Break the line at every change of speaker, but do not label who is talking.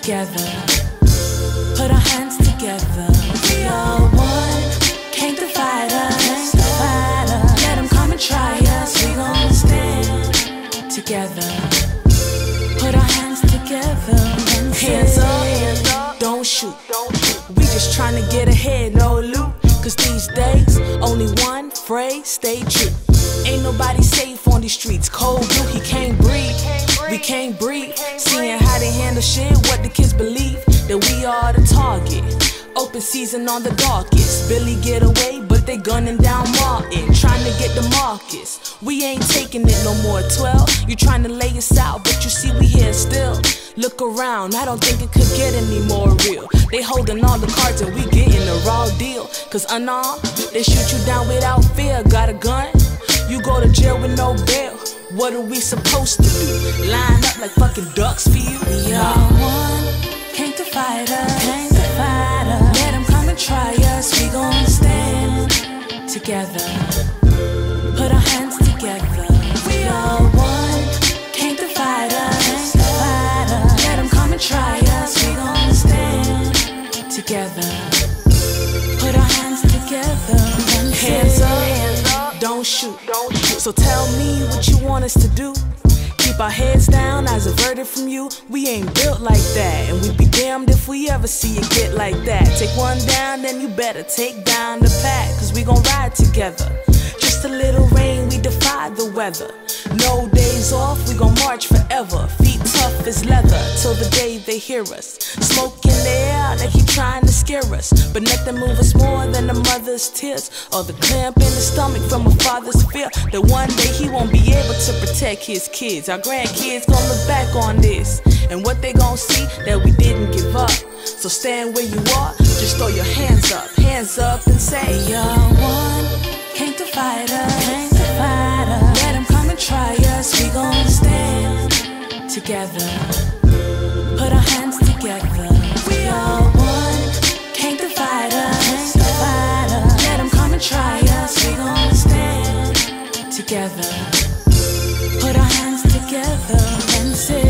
together. Put our hands together. We are one. Can't divide us. Let them come and try us. We gon' stand together. Put our hands together and hands up, don't shoot. We just tryna get ahead, no loot. Cause these days, only one phrase, stay true. Ain't nobody safe on these streets. Cold blue, he can't breathe. We can't breathe. Seeing how they handle shit, what the kids believe. That we are the target. Open season on the darkest. Billy get away, but they gunning down Martin. Trying to get the Marcus. We ain't taking it no more. 12, you trying to lay us out, but you see we here still. Look around, I don't think it could get any more real. They holding all the cards and we getting a raw deal. Cause unarmed, they shoot you down without fear. Got a gun, you go to jail with no bail. What are we supposed to do? Line up like fucking ducks for you? We are one, can't divide us. Let them come and try us. We gon' stand together. Put our hands together. We are one, can't divide us. Let them come and try us. We gon' stand together. Put our hands together. Hands up, don't shoot. So tell me what you want us to do. Keep our heads down, eyes averted from you. We ain't built like that, and we'd be damned if we ever see you get like that. Take one down, then you better take down the pack. Cause we gon' ride together. Just a little rain, we defy the weather. No days off, we gon' march forever. Feet tough as leather, till the day they hear us. Smoke in the air, they keep trying to scare us. But nothing move us more than a mother's tears, or the cramp in the stomach from a father's fear that one day he won't be able to protect his kids. Our grandkids gon' look back on this, and what they gon' see, that we didn't give up. So stand where you are, just throw your hands up and say, we are one, can't divide us. Let them come and try us. We gon' stand together. Put our hands together. We are one, can't divide us. Let them come and try us. We gon' stand together. Put our hands together and say